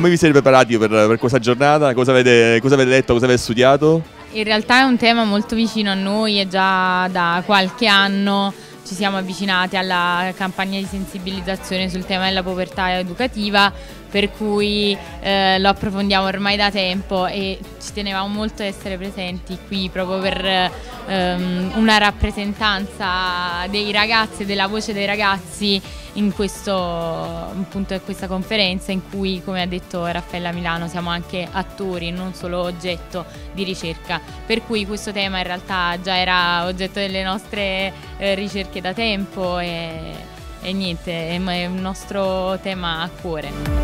come vi siete preparati per questa giornata? Cosa avete letto, cosa avete studiato? In realtà è un tema molto vicino a noi e già da qualche anno ci siamo avvicinati alla campagna di sensibilizzazione sul tema della povertà educativa, per cui lo approfondiamo ormai da tempo e ci tenevamo molto ad essere presenti qui proprio per una rappresentanza dei ragazzi e della voce dei ragazzi in questa conferenza in cui, come ha detto Raffaella Milano, siamo anche attori, non solo oggetto di ricerca, per cui questo tema in realtà già era oggetto delle nostre ricerche da tempo e niente, è un nostro tema a cuore.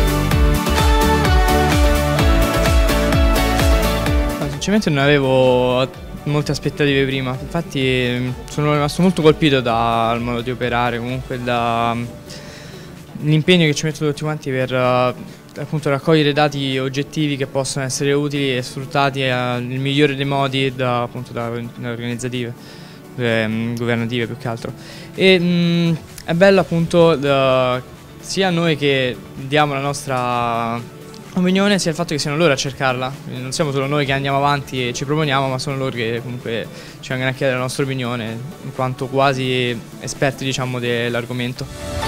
Sinceramente non avevo molte aspettative prima, infatti sono rimasto molto colpito dal modo di operare, comunque dall'impegno che ci mettono tutti quanti per appunto raccogliere dati oggettivi che possono essere utili e sfruttati nel migliore dei modi dalle organizzative, governative più che altro. E è bello appunto sia noi che diamo la nostra opinione, sia il fatto che siano loro a cercarla. Non siamo solo noi che andiamo avanti e ci proponiamo, ma sono loro che comunque ci vengono a chiedere la nostra opinione, in quanto quasi esperti, diciamo, dell'argomento.